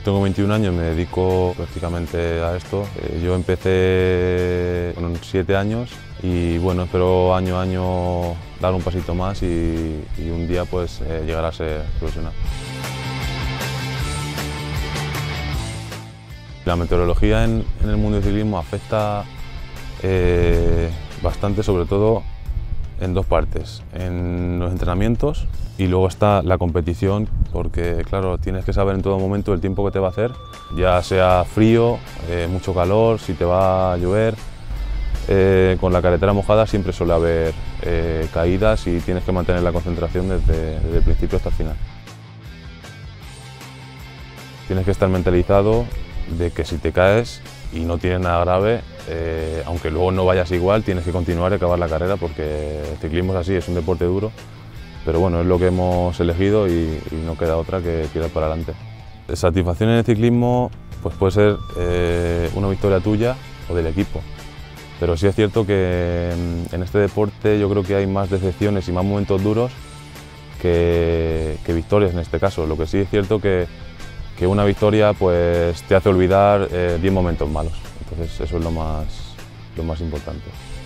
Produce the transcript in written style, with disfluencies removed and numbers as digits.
Tengo 21 años, me dedico prácticamente a esto. Yo empecé con 7 años y bueno, espero año a año dar un pasito más y un día pues llegar a ser profesional. La meteorología en el mundo del ciclismo afecta bastante, sobre todo en dos partes, en los entrenamientos y luego está la competición, porque claro, tienes que saber en todo momento el tiempo que te va a hacer, ya sea frío, mucho calor, si te va a llover. Con la carretera mojada siempre suele haber caídas y tienes que mantener la concentración desde el principio hasta el final. Tienes que estar mentalizado de que si te caes y no tienes nada grave, aunque luego no vayas igual, tienes que continuar y acabar la carrera, porque el ciclismo es así, es un deporte duro, pero bueno, es lo que hemos elegido y no queda otra que tirar para adelante. Satisfacción en el ciclismo pues puede ser una victoria tuya o del equipo, pero sí es cierto que en este deporte yo creo que hay más decepciones y más momentos duros que victorias en este caso. Lo que sí es cierto que una victoria pues te hace olvidar 10 momentos malos, entonces eso es lo más importante.